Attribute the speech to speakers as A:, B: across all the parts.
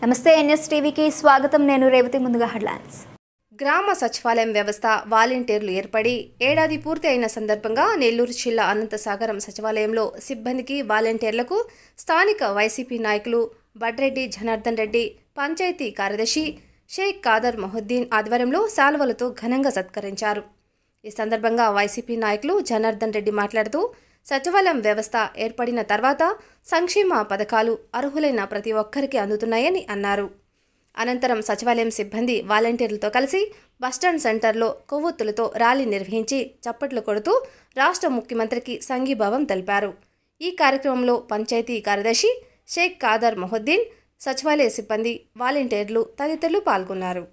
A: నమస్తే ఎన్ఎస్టీవీకి స్వాగతం. నేను రేవతి. ముందుగా హెడ్లైన్స్.
B: గ్రామ సచివాలయం వ్యవస్థ వాలంటీర్లు ఏర్పడి ఏడాది పూర్తి అయిన సందర్భంగా నెల్లూరు జిల్లా అనంతసాగరం సచివాలయంలో సిబ్బందికి వాలంటీర్లకు స్థానిక వైసీపీ నాయకులు బడ్రెడ్డి జనార్దన్ రెడ్డి, పంచాయతీ కార్యదర్శి షేక్ కాదర్ మొహుద్దీన్ ఆధ్వర్యంలో శాలువలతో ఘనంగా సత్కరించారు. ఈ సందర్భంగా వైసీపీ నాయకులు జనార్దన్ రెడ్డి మాట్లాడుతూ సచివాలయం వ్యవస్థ ఏర్పడిన తర్వాత సంక్షేమ పథకాలు అర్హులైన ప్రతి ఒక్కరికి అందుతున్నాయని అన్నారు. అనంతరం సచివాలయం సిబ్బంది వాలంటీర్లతో కలిసి బస్టాండ్ సెంటర్లో కొవ్వొత్తులతో ర్యాలీ నిర్వహించి చప్పట్లు కొడుతూ రాష్ట్ర ముఖ్యమంత్రికి సంఘీభావం తెలిపారు. ఈ కార్యక్రమంలో పంచాయతీ కార్యదర్శి షేక్ కాదర్ మొహుద్దీన్, సచివాలయ సిబ్బంది, వాలంటీర్లు తదితరులు పాల్గొన్నారు.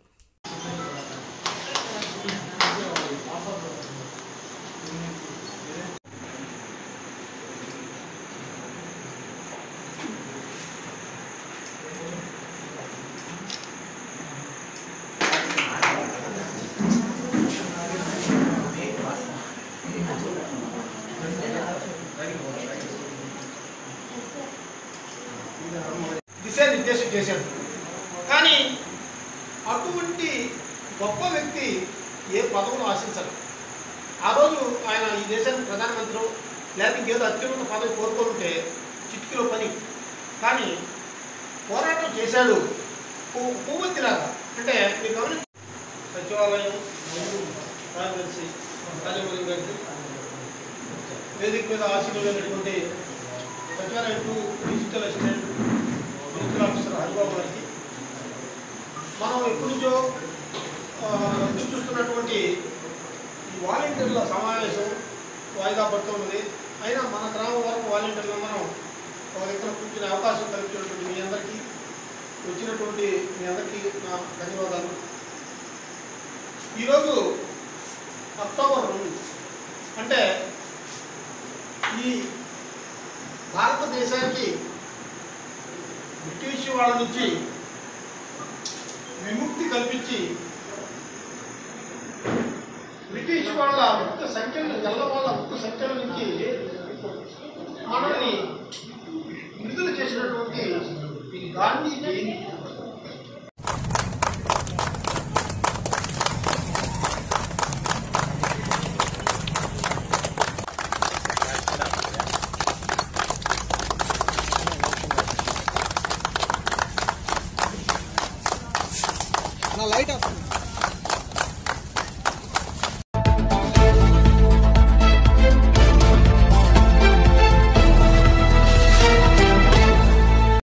C: దిశానిర్దేశం చేశాడు. కానీ అటువంటి గొప్ప వ్యక్తి ఏ పదవును ఆశించరు. ఆ రోజు ఆయన ఈ దేశానికి ప్రధానమంత్రి లేకపోతే ఇంకేదో అత్యున్నత పదవి కోరుకుంటే చిటికలో పని. కానీ పోరాటం చేశాడు పువ్వొత్తిలాగా. అంటే మీరు గమనించి సచివాలయం కార్యదర్శి రాజమౌళి గారికి వేదిక మీద ఆశీర్వైనటువంటి సచివాలయం digital assistant municipal officer Haribabu గారికి, మనం ఎప్పటి నుంచో ఎదురు చూస్తున్నటువంటి ఈ వాలంటీర్ల సమావేశం వాయిదా పడుతున్నది. అయినా మన గ్రామం వరకు వాలంటీర్లు మనం ఒక దగ్గర కూర్చునే అవకాశం కల్పించినటువంటి మీ అందరికీ, వచ్చినటువంటి మీ అందరికీ నా ధన్యవాదాలు. ఈరోజు అక్టోబర్ 2 అంటే ఈ భారతదేశానికి బ్రిటిష్ వాళ్ళ నుంచి విముక్తి కల్పించి బ్రిటిష్ వాళ్ళ ముక్త సంఖ్యలు గల్ల వాళ్ళ ముక్త సంఖ్యల నుంచి మనల్ని విడుదల చేసినటువంటి గాంధీ జయంతి.